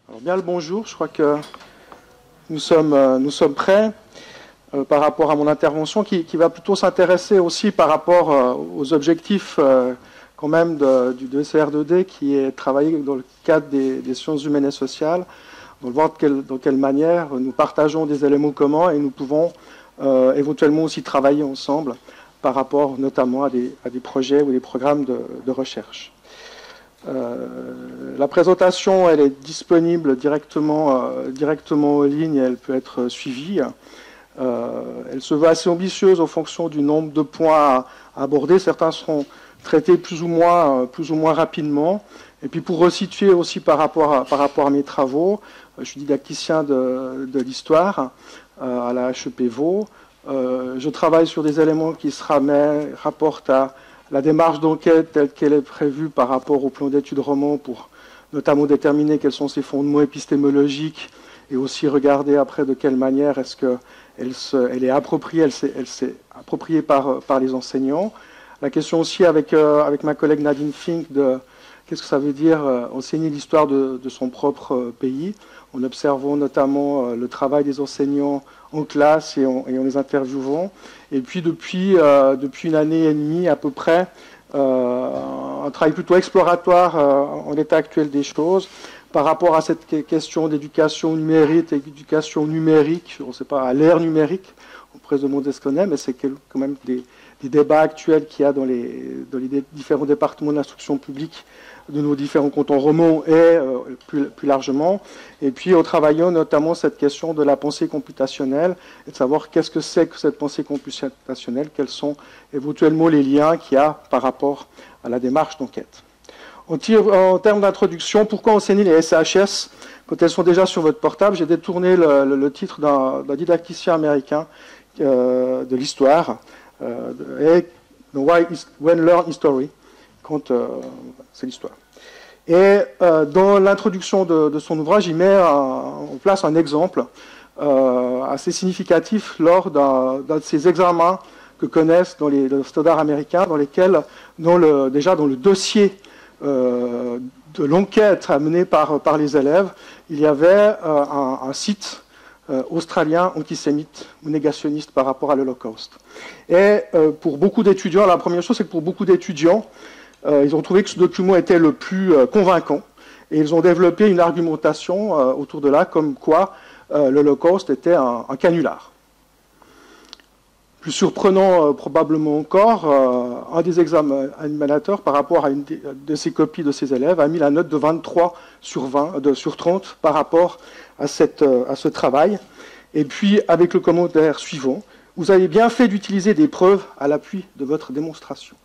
Alors bien le bonjour, je crois que nous sommes prêts par rapport à mon intervention qui va plutôt s'intéresser aussi par rapport aux objectifs quand même du DCR2D qui est travaillé dans le cadre des sciences humaines et sociales, pour voir de quelle manière nous partageons des éléments communs et nous pouvons éventuellement aussi travailler ensemble par rapport notamment à des projets ou des programmes de recherche. La présentation, elle est disponible directement en ligne et elle peut être suivie. Elle se veut assez ambitieuse en fonction du nombre de points à aborder. Certains seront traités plus ou moins rapidement. Et puis pour resituer aussi par rapport à mes travaux, je suis didacticien de l'histoire à la HEP Vaud. Je travaille sur des éléments qui se rapportent à la démarche d'enquête telle qu'elle est prévue par rapport au plan d'études roman pour notamment déterminer quels sont ses fondements épistémologiques et aussi regarder après de quelle manière est-ce qu'elle est appropriée, elle s'est appropriée par les enseignants. La question aussi avec ma collègue Nadine Fink de qu'est-ce que ça veut dire enseigner l'histoire de son propre pays, en observant notamment le travail des enseignants en classe et en les interviewant. Et puis depuis une année et demie à peu près, un travail plutôt exploratoire en l'état actuel des choses par rapport à cette question d'éducation numérique et d'éducation numérique, on ne sait pas, à l'ère numérique, on pourrait se demander ce qu'on est, mais c'est quand même des débats actuels qu'il y a dans les différents départements de l'instruction publique de nos différents cantons romans et plus largement, et puis en travaillant notamment cette question de la pensée computationnelle et de savoir qu'est-ce que c'est que cette pensée computationnelle, quels sont éventuellement les liens qu'il y a par rapport à la démarche d'enquête. En termes d'introduction, pourquoi enseigner les SHS quand elles sont déjà sur votre portable? J'ai détourné le titre d'un didacticien américain de l'histoire, When Learn History, quand c'est l'histoire. Et dans l'introduction de son ouvrage, il met en place un exemple assez significatif lors d'un de ces examens que connaissent dans les standards américains, dans lesquels, déjà dans le dossier de l'enquête menée par les élèves, il y avait un site australien antisémite ou négationniste par rapport à l'Holocauste. Et pour beaucoup d'étudiants, la première chose, c'est que pour beaucoup d'étudiants, ils ont trouvé que ce document était le plus convaincant et ils ont développé une argumentation autour de là, comme quoi l'Holocauste était un canular. Plus surprenant probablement encore, un des examinateurs par rapport à une de ses copies de ses élèves a mis la note de 23 sur 30 par rapport à ce travail. Et puis avec le commentaire suivant, vous avez bien fait d'utiliser des preuves à l'appui de votre démonstration.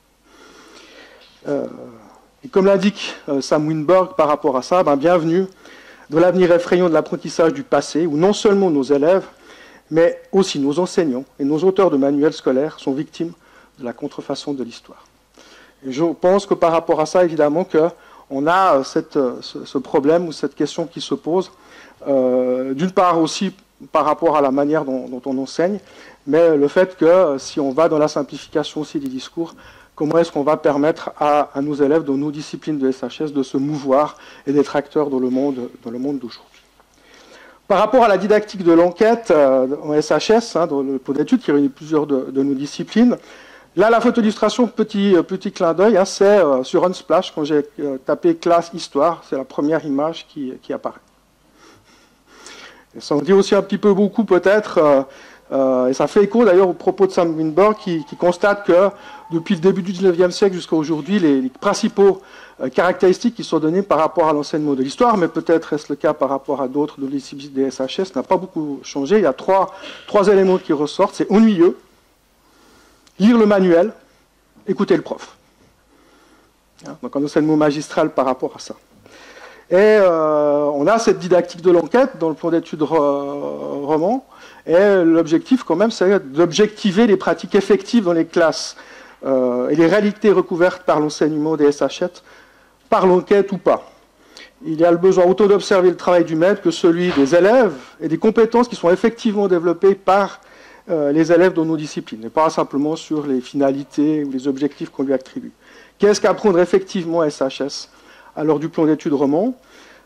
Et comme l'indique Sam Winberg par rapport à ça, bienvenue dans l'avenir effrayant de l'apprentissage du passé, où non seulement nos élèves, mais aussi nos enseignants et nos auteurs de manuels scolaires sont victimes de la contrefaçon de l'histoire. Et je pense que par rapport à ça, évidemment, qu'on a ce problème ou cette question qui se pose, d'une part aussi par rapport à la manière dont on enseigne, mais le fait que si on va dans la simplification aussi des discours, comment est-ce qu'on va permettre à nos élèves dans nos disciplines de SHS de se mouvoir et d'être acteurs dans le monde d'aujourd'hui. Par rapport à la didactique de l'enquête en SHS, dans le plan d'études qui réunit plusieurs de nos disciplines, là, la photo illustration, petit clin d'œil, c'est sur Unsplash, quand j'ai tapé classe histoire, c'est la première image qui apparaît. Et ça en dit aussi un petit peu beaucoup peut-être, et ça fait écho d'ailleurs au propos de Sam Winberg qui constate que depuis le début du 19e siècle jusqu'à aujourd'hui, les principaux caractéristiques qui sont données par rapport à l'enseignement de l'histoire, mais peut-être est-ce le cas par rapport à d'autres de disciplines des SHS, n'a pas beaucoup changé. Il y a trois éléments qui ressortent. C'est ennuyeux, lire le manuel, écouter le prof. Donc un enseignement magistral par rapport à ça. Et on a cette didactique de l'enquête dans le plan d'études roman, et l'objectif quand même, c'est d'objectiver les pratiques effectives dans les classes et les réalités recouvertes par l'enseignement des SHS, par l'enquête ou pas. Il y a le besoin autant d'observer le travail du maître que celui des élèves et des compétences qui sont effectivement développées par les élèves dans nos disciplines, et pas simplement sur les finalités ou les objectifs qu'on lui attribue. Qu'est-ce qu'apprendre effectivement à SHS à l'heure du plan d'études roman?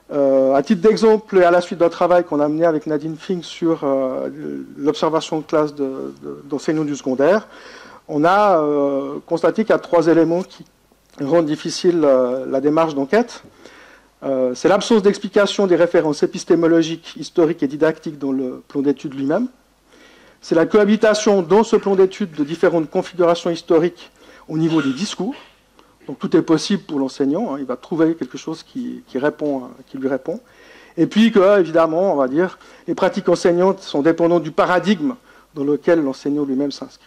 À titre d'exemple, et à la suite d'un travail qu'on a mené avec Nadine Fink sur l'observation de classe d'enseignants du secondaire, on a constaté qu'il y a 3 éléments qui rendent difficile la démarche d'enquête. C'est l'absence d'explication des références épistémologiques, historiques et didactiques dans le plan d'études lui-même. C'est la cohabitation dans ce plan d'études de différentes configurations historiques au niveau des discours. Donc tout est possible pour l'enseignant, hein, il va trouver quelque chose qui lui répond. Et puis que, évidemment, on va dire, les pratiques enseignantes sont dépendantes du paradigme dans lequel l'enseignant lui-même s'inscrit.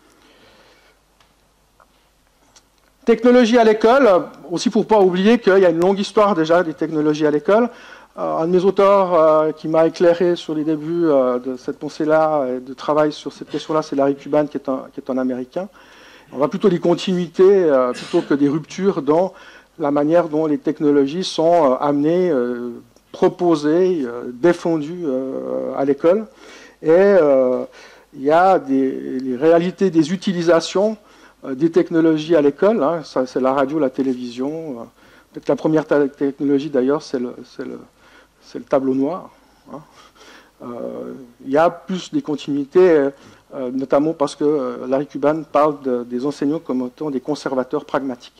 Technologie à l'école, aussi pour ne pas oublier qu'il y a une longue histoire déjà des technologies à l'école. Un de mes auteurs qui m'a éclairé sur les débuts de cette pensée-là et de travail sur cette question-là, c'est Larry Cuban, qui est un Américain. On va plutôt des continuités plutôt que des ruptures dans la manière dont les technologies sont amenées, proposées, défendues à l'école. Et il y a les réalités des utilisations des technologies à l'école. Hein, c'est la radio, la télévision. Peut-être la première technologie d'ailleurs, c'est le tableau noir. Hein. Il y a plus des continuités, notamment parce que Larry Cuban parle des enseignants comme étant des conservateurs pragmatiques.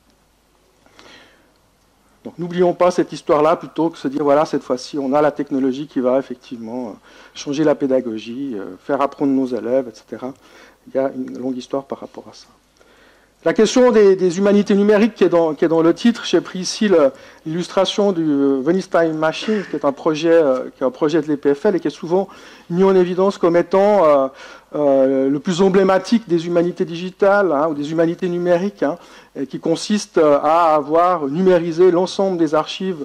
Donc n'oublions pas cette histoire-là, plutôt que de se dire, voilà, cette fois-ci, on a la technologie qui va effectivement changer la pédagogie, faire apprendre nos élèves, etc. Il y a une longue histoire par rapport à ça. La question des humanités numériques qui est dans le titre, j'ai pris ici l'illustration du Venice Time Machine, qui est un projet de l'EPFL et qui est souvent mis en évidence comme étant le plus emblématique des humanités digitales, hein, ou des humanités numériques, hein, qui consiste à avoir numérisé l'ensemble des archives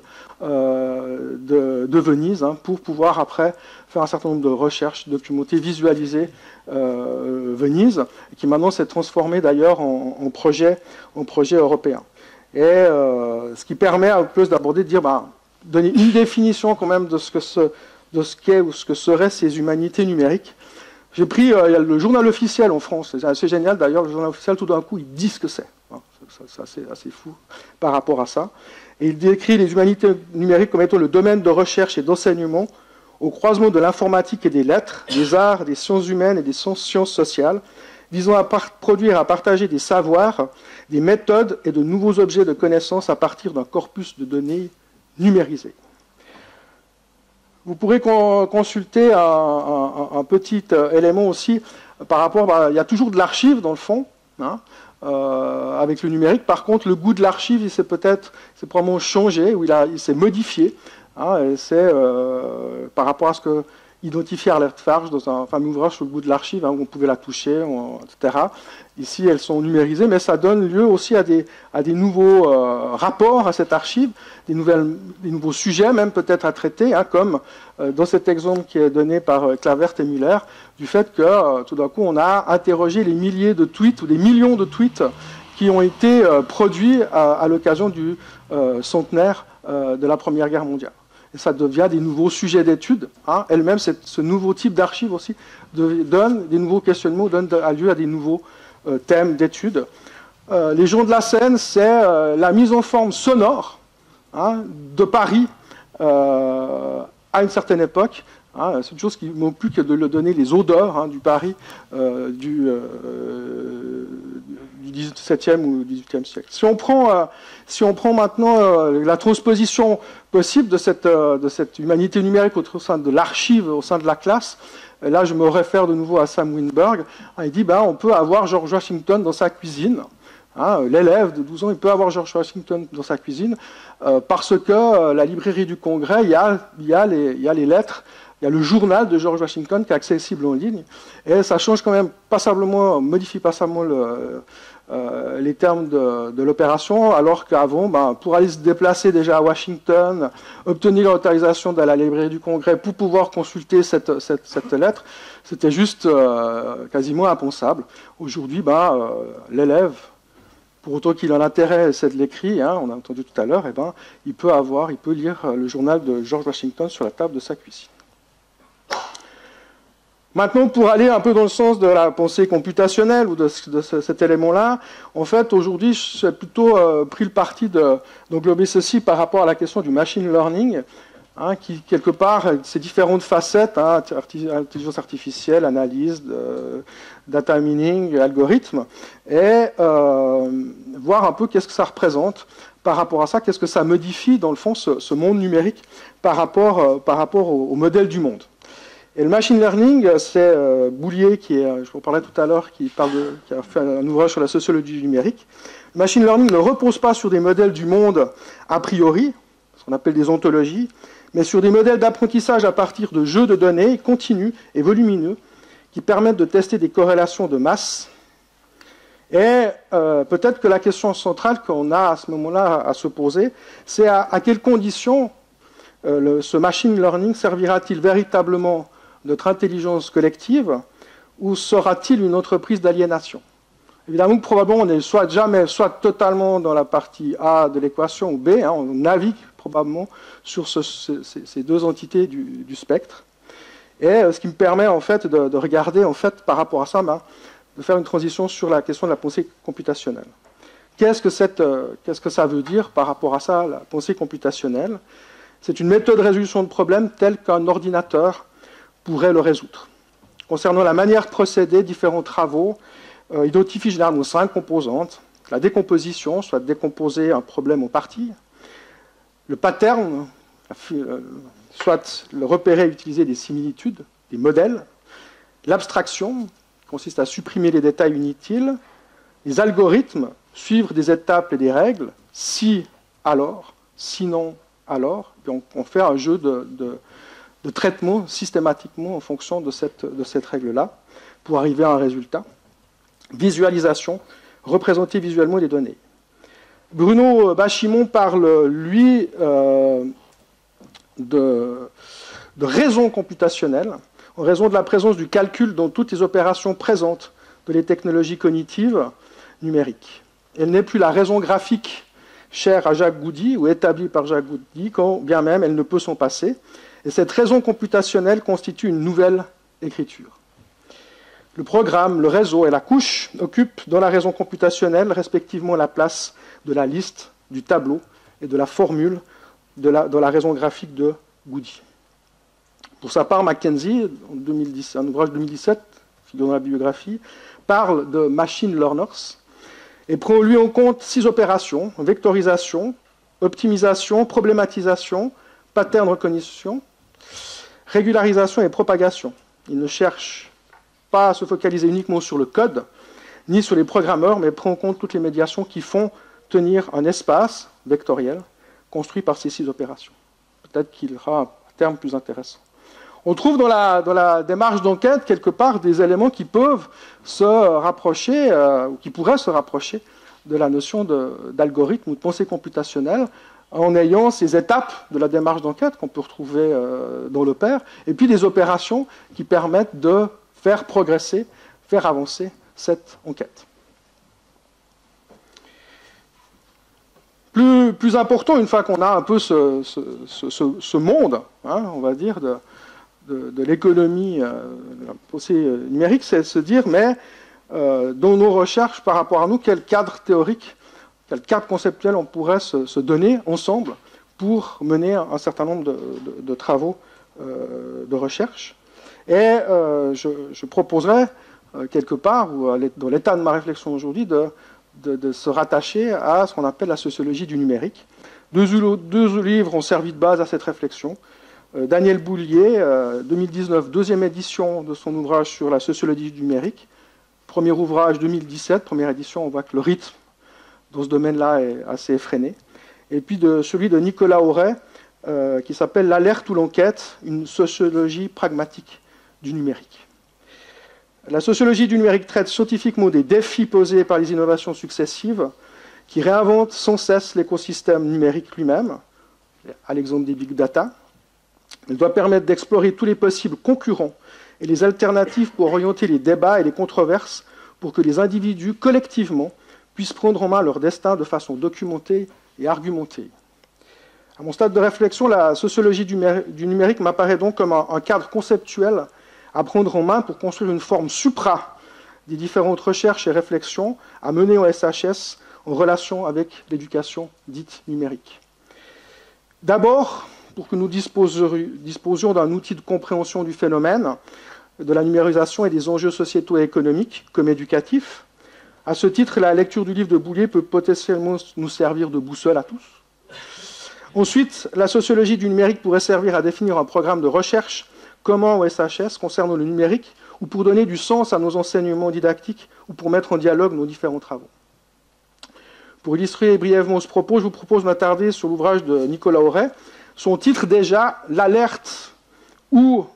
de Venise, hein, pour pouvoir après faire un certain nombre de recherches, documenter, visualiser Venise, qui maintenant s'est transformé d'ailleurs en projet européen. Et ce qui permet un peu d'aborder, de dire, donner une définition quand même de ce qu'est ou ce que seraient ces humanités numériques. J'ai pris le journal officiel en France, c'est assez génial d'ailleurs, le journal officiel tout d'un coup il dit ce que c'est. C'est assez fou par rapport à ça. Et il décrit les humanités numériques comme étant le domaine de recherche et d'enseignement au croisement de l'informatique et des lettres, des arts, des sciences humaines et des sciences sociales, visant à produire, à partager des savoirs, des méthodes et de nouveaux objets de connaissance à partir d'un corpus de données numérisé. Vous pourrez consulter un petit élément aussi par rapport, il y a toujours de l'archive dans le fond, hein, avec le numérique. Par contre, le goût de l'archive, il s'est probablement changé, ou il s'est modifié. Hein, c'est par rapport à ce que identifiait Arlette Farge dans un fameux ouvrage sur le goût de l'archive, hein, où on pouvait la toucher, etc. Ici, elles sont numérisées, mais ça donne lieu aussi à des nouveaux rapports à cette archive, des nouveaux sujets même peut-être à traiter, hein, comme dans cet exemple qui est donné par Clavert et Muller, du fait que tout d'un coup on a interrogé les milliers de tweets ou des millions de tweets qui ont été produits à l'occasion du centenaire de la Première Guerre mondiale. Et ça devient des nouveaux sujets d'études. Hein. Elle-même, ce nouveau type d'archives aussi donne des nouveaux questionnements, donne lieu à des nouveaux thèmes d'études. Les gens de la scène, c'est la mise en forme sonore, hein, de Paris à une certaine époque. Hein. C'est une chose qui ne manque plus que de le donner les odeurs, hein, du Paris du XVIIe ou XVIIIe siècle. Si on prend maintenant la transposition possible de cette humanité numérique au sein de l'archive, au sein de la classe, et là je me réfère de nouveau à Sam Winberg, il dit on peut avoir George Washington dans sa cuisine. Hein, l'élève de 12 ans, il peut avoir George Washington dans sa cuisine, parce que la librairie du Congrès, il y a les lettres, il y a le journal de George Washington qui est accessible en ligne, et ça change quand même passablement, modifie passablement les termes de l'opération, alors qu'avant, pour aller se déplacer déjà à Washington, obtenir l'autorisation de la librairie du Congrès pour pouvoir consulter cette lettre, c'était juste quasiment impensable. Aujourd'hui, l'élève, pour autant qu'il ait l'intérêt, c'est de l'écrit, hein, on a entendu tout à l'heure, il peut lire le journal de George Washington sur la table de sa cuisine. Maintenant, pour aller un peu dans le sens de la pensée computationnelle ou de cet élément-là, en fait, aujourd'hui, j'ai plutôt pris le parti d'englober ceci par rapport à la question du machine learning, hein, qui, quelque part, ces différentes facettes, hein, intelligence artificielle, analyse, data mining, algorithme, et voir un peu qu'est-ce que ça représente par rapport à ça, qu'est-ce que ça modifie, dans le fond, ce monde numérique par rapport au modèle du monde. Et le machine learning, c'est Boulier, je vous parlais tout à l'heure, qui a fait un ouvrage sur la sociologie du numérique. Le machine learning ne repose pas sur des modèles du monde a priori, ce qu'on appelle des ontologies, mais sur des modèles d'apprentissage à partir de jeux de données continus et volumineux qui permettent de tester des corrélations de masse. Et peut-être que la question centrale qu'on a à ce moment-là à se poser, c'est à quelles conditions ce machine learning servira-t-il véritablement notre intelligence collective, ou sera-t-il une entreprise d'aliénation? Évidemment, probablement, on est soit totalement dans la partie A de l'équation ou B, hein, on navigue probablement sur ces deux entités du spectre. Et ce qui me permet en fait de regarder en fait par rapport à ça, de faire une transition sur la question de la pensée computationnelle. Qu'est-ce que ça veut dire par rapport à ça, la pensée computationnelle? C'est une méthode de résolution de problèmes telle qu'un ordinateur pourrait le résoudre. Concernant la manière de procéder, différents travaux identifient généralement 5 composantes. La décomposition, soit décomposer un problème en parties. Le pattern, soit le repérer et utiliser des similitudes, des modèles. L'abstraction, qui consiste à supprimer les détails inutiles. Les algorithmes, suivre des étapes et des règles. Si, alors. Sinon, alors. Puis on fait un jeu de traitement systématiquement en fonction de cette règle-là pour arriver à un résultat. Visualisation, représenter visuellement les données. Bruno Bachimon parle, lui, de raison computationnelle, en raison de la présence du calcul dans toutes les opérations présentes de les technologies cognitives numériques. Elle n'est plus la raison graphique chère à Jacques Goudy ou établie par Jacques Goudy, quand bien même elle ne peut s'en passer. Et cette raison computationnelle constitue une nouvelle écriture. Le programme, le réseau et la couche occupent dans la raison computationnelle respectivement la place de la liste, du tableau et de la formule dans la raison graphique de Goudy. Pour sa part, Mackenzie, en 2010, un ouvrage de 2017, figure dans la bibliographie, parle de machine learners et prend lui en compte 6 opérations: vectorisation, optimisation, problématisation, pattern recognition, régularisation et propagation. Il ne cherche pas à se focaliser uniquement sur le code, ni sur les programmeurs, mais prend en compte toutes les médiations qui font tenir un espace vectoriel construit par ces 6 opérations. Peut-être qu'il aura un terme plus intéressant. On trouve dans la démarche d'enquête, quelque part, des éléments qui peuvent se rapprocher, ou qui pourraient se rapprocher de la notion d'algorithme ou de pensée computationnelle, en ayant ces étapes de la démarche d'enquête qu'on peut retrouver dans le pair, et puis des opérations qui permettent de faire progresser, faire avancer cette enquête. Plus important, une fois qu'on a un peu ce monde, hein, on va dire, de l'économie de la pensée numérique, c'est de se dire, mais dans nos recherches par rapport à nous, quel cadre théorique, quel cadre conceptuel on pourrait se donner ensemble pour mener un certain nombre de travaux de recherche. Et je proposerais, quelque part, ou dans l'état de ma réflexion aujourd'hui, de se rattacher à ce qu'on appelle la sociologie du numérique. Deux livres ont servi de base à cette réflexion. Daniel Boulier, 2019, deuxième édition de son ouvrage sur la sociologie du numérique. Premier ouvrage 2017, première édition, on voit que le rythme dans ce domaine-là est assez effréné. Et puis celui de Nicolas Auret, qui s'appelle L'alerte ou l'enquête, une sociologie pragmatique du numérique. La sociologie du numérique traite scientifiquement des défis posés par les innovations successives qui réinventent sans cesse l'écosystème numérique lui-même, à l'exemple des big data. Elle doit permettre d'explorer tous les possibles concurrents et les alternatives pour orienter les débats et les controverses pour que les individus, collectivement, puissent prendre en main leur destin de façon documentée et argumentée. À mon stade de réflexion, la sociologie du numérique m'apparaît donc comme un cadre conceptuel à prendre en main pour construire une forme supra des différentes recherches et réflexions à mener au SHS en relation avec l'éducation dite numérique. D'abord, pour que nous disposions d'un outil de compréhension du phénomène, de la numérisation et des enjeux sociétaux et économiques comme éducatifs. À ce titre, la lecture du livre de Boulier peut potentiellement nous servir de boussole à tous. Ensuite, la sociologie du numérique pourrait servir à définir un programme de recherche commun au SHS concernant le numérique, ou pour donner du sens à nos enseignements didactiques, ou pour mettre en dialogue nos différents travaux. Pour illustrer brièvement ce propos, je vous propose de m'attarder sur l'ouvrage de Nicolas Auret. Son titre déjà, l'alerte ou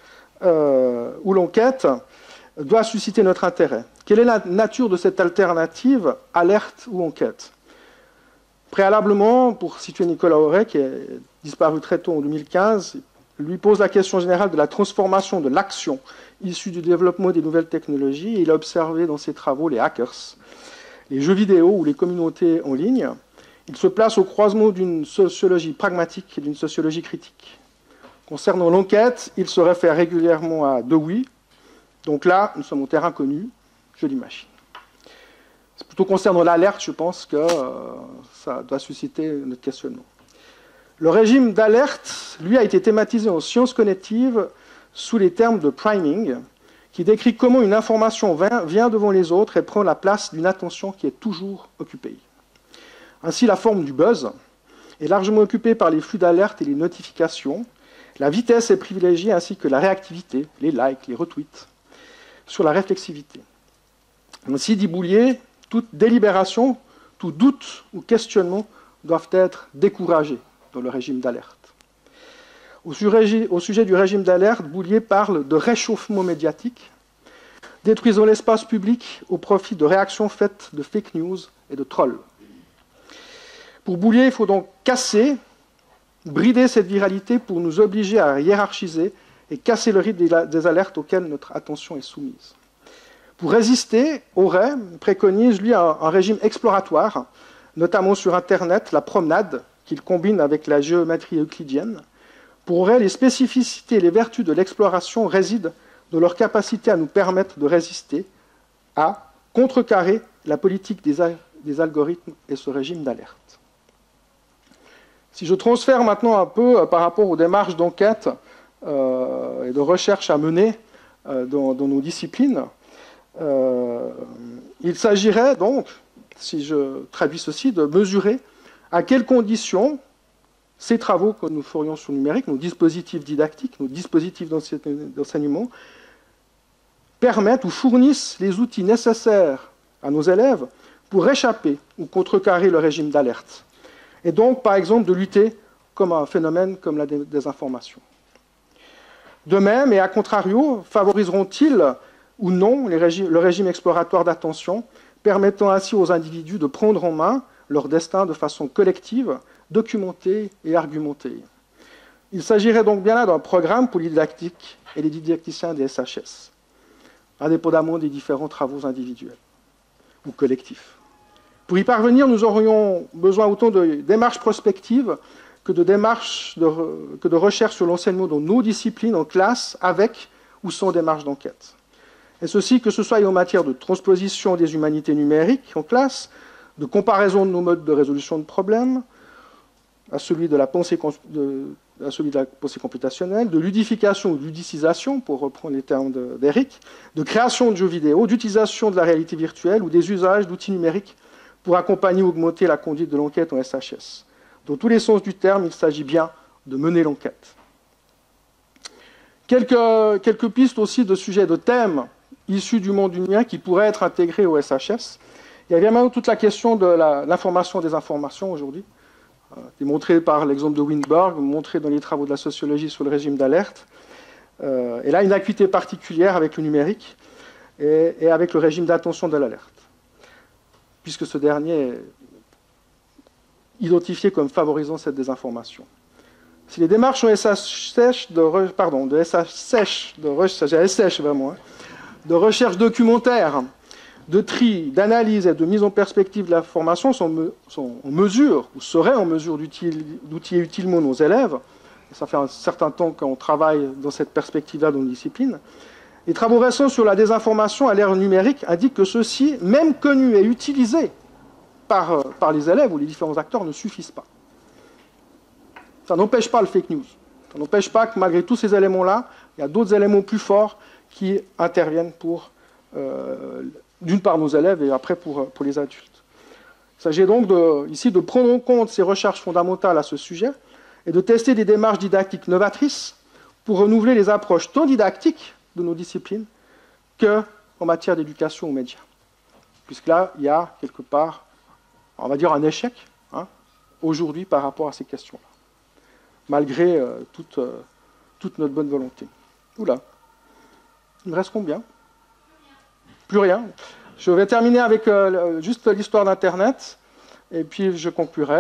l'enquête, doit susciter notre intérêt. Quelle est la nature de cette alternative, alerte ou enquête? Préalablement, pour situer Nicolas Auret, qui est disparu très tôt en 2015, lui pose la question générale de la transformation de l'action issue du développement des nouvelles technologies. Et il a observé dans ses travaux les hackers, les jeux vidéo ou les communautés en ligne. Il se place au croisement d'une sociologie pragmatique et d'une sociologie critique. Concernant l'enquête, il se réfère régulièrement à Dewey. Donc là, nous sommes au terrain connu, je l'imagine. C'est plutôt concernant l'alerte, je pense que ça doit susciter notre questionnement. Le régime d'alerte, lui, a été thématisé en sciences cognitives sous les termes de priming, qui décrit comment une information vient devant les autres et prend la place d'une attention qui est toujours occupée. Ainsi, la forme du buzz est largement occupée par les flux d'alerte et les notifications. La vitesse est privilégiée ainsi que la réactivité, les likes, les retweets, sur la réflexivité. Ainsi, dit Boulier, toute délibération, tout doute ou questionnement doivent être découragés dans le régime d'alerte. Au sujet du régime d'alerte, Boulier parle de réchauffement médiatique, détruisant l'espace public au profit de réactions faites de fake news et de trolls. Pour Boulier, il faut donc casser, brider cette viralité pour nous obliger à hiérarchiser et casser le rythme des alertes auxquelles notre attention est soumise. Pour résister, Auret préconise, lui, un régime exploratoire, notamment sur Internet, la promenade, qu'il combine avec la géométrie euclidienne. Pour Auret, les spécificités et les vertus de l'exploration résident dans leur capacité à nous permettre de résister, à contrecarrer la politique des algorithmes et ce régime d'alerte. Si je transfère maintenant un peu par rapport aux démarches d'enquête et de recherche à mener dans nos disciplines, il s'agirait donc, si je traduis ceci, de mesurer à quelles conditions ces travaux que nous ferions sur le numérique, nos dispositifs didactiques, nos dispositifs d'enseignement, permettent ou fournissent les outils nécessaires à nos élèves pour échapper ou contrecarrer le régime d'alerte. Et donc, par exemple, de lutter comme un phénomène comme la désinformation. De même, et à contrario, favoriseront-ils ou non le régime exploratoire d'attention, permettant ainsi aux individus de prendre en main leur destin de façon collective, documentée et argumentée. Il s'agirait donc bien là d'un programme pour les didactiques et les didacticiens des SHS, indépendamment des différents travaux individuels ou collectifs. Pour y parvenir, nous aurions besoin autant de démarches prospectives que de recherche sur l'enseignement dans nos disciplines en classe, avec ou sans démarche d'enquête. Et ceci, que ce soit en matière de transposition des humanités numériques en classe, de comparaison de nos modes de résolution de problèmes, à celui de la pensée computationnelle, de ludification ou ludicisation, pour reprendre les termes d'Eric, de création de jeux vidéo, d'utilisation de la réalité virtuelle ou des usages d'outils numériques pour accompagner ou augmenter la conduite de l'enquête en SHS. Dans tous les sens du terme, il s'agit bien de mener l'enquête. Quelques pistes aussi de sujets, de thèmes issus du monde du numérique qui pourraient être intégrés au SHS. Il y a évidemment toute la question de l'information des informations aujourd'hui, démontrée par l'exemple de Windberg, montrée dans les travaux de la sociologie sur le régime d'alerte. Et là, une acuité particulière avec le numérique et avec le régime d'attention de l'alerte, puisque ce dernier est identifié comme favorisant cette désinformation. Si les démarches en SHS de recherche documentaire, de tri, d'analyse et de mise en perspective de l'information sont en mesure, ou seraient en mesure d'outiller utilement nos élèves, et ça fait un certain temps qu'on travaille dans cette perspective-là dans nos disciplines, Les travaux récents sur la désinformation à l'ère numérique indiquent que ceux-ci, même connus et utilisés par les élèves ou les différents acteurs, ne suffisent pas. Ça n'empêche pas le fake news. Ça n'empêche pas que malgré tous ces éléments-là, il y a d'autres éléments plus forts qui interviennent pour, d'une part, nos élèves et après pour les adultes. Il s'agit donc ici de prendre en compte ces recherches fondamentales à ce sujet et de tester des démarches didactiques novatrices pour renouveler les approches tant didactiques de nos disciplines qu'en matière d'éducation aux médias. Puisque là, il y a quelque part, on va dire, un échec aujourd'hui par rapport à ces questions-là, malgré toute notre bonne volonté. Oula, il me reste combien? Plus rien. Je vais terminer avec juste l'histoire d'Internet, et puis je conclurai.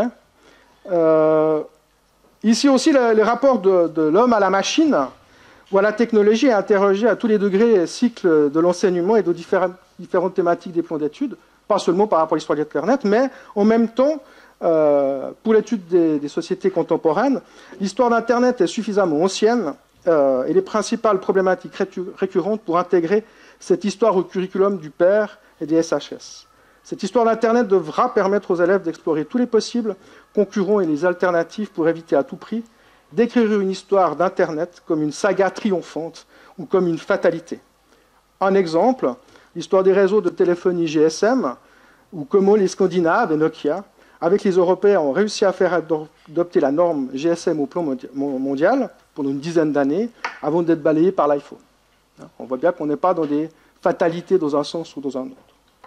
Ici aussi, le rapport de l'homme à la machine ou à la technologie est interrogé à tous les degrés et cycles de l'enseignement et de différentes thématiques des plans d'études, pas seulement par rapport à l'histoire d'Internet, mais en même temps, pour l'étude des sociétés contemporaines, l'histoire d'Internet est suffisamment ancienne et les principales problématiques récurrentes pour intégrer cette histoire au curriculum du PER et des SHS. Cette histoire d'Internet devra permettre aux élèves d'explorer tous les possibles concurrents et les alternatives pour éviter à tout prix d'écrire une histoire d'Internet comme une saga triomphante ou comme une fatalité. Un exemple, l'histoire des réseaux de téléphonie GSM, ou comment les Scandinaves et Nokia, avec les Européens, ont réussi à faire adopter la norme GSM au plan mondial pendant une dizaine d'années, avant d'être balayés par l'iPhone. On voit bien qu'on n'est pas dans des fatalités dans un sens ou dans un autre.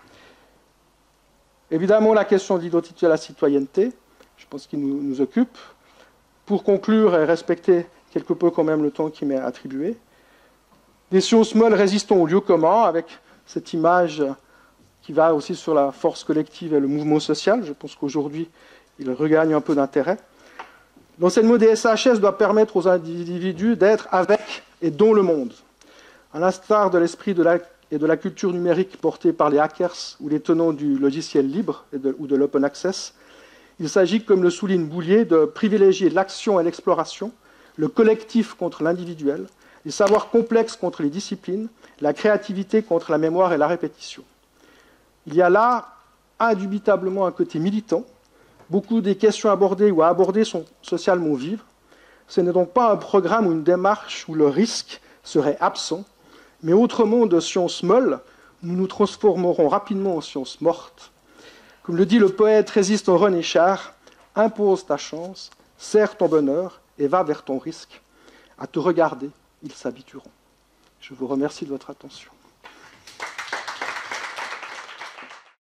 Évidemment, la question de l'identité et de la citoyenneté, je pense qu'il nous occupe. Pour conclure et respecter quelque peu quand même le temps qui m'est attribué, des sciences molles résistant au lieu commun, avec cette image qui va aussi sur la force collective et le mouvement social. Je pense qu'aujourd'hui, il regagne un peu d'intérêt. L'enseignement des SHS doit permettre aux individus d'être avec et dans le monde. À l'instar de l'esprit et de la culture numérique portée par les hackers ou les tenants du logiciel libre ou de l'open access, il s'agit, comme le souligne Boulier, de privilégier l'action et l'exploration, le collectif contre l'individuel, les savoirs complexes contre les disciplines, la créativité contre la mémoire et la répétition. Il y a là indubitablement un côté militant. Beaucoup des questions abordées ou à aborder sont socialement vives. Ce n'est donc pas un programme ou une démarche où le risque serait absent, mais autrement de sciences molles, nous nous transformerons rapidement en sciences mortes. Comme le dit le poète résistant René Char, impose ta chance, serre ton bonheur et va vers ton risque. À te regarder, ils s'habitueront. Je vous remercie de votre attention.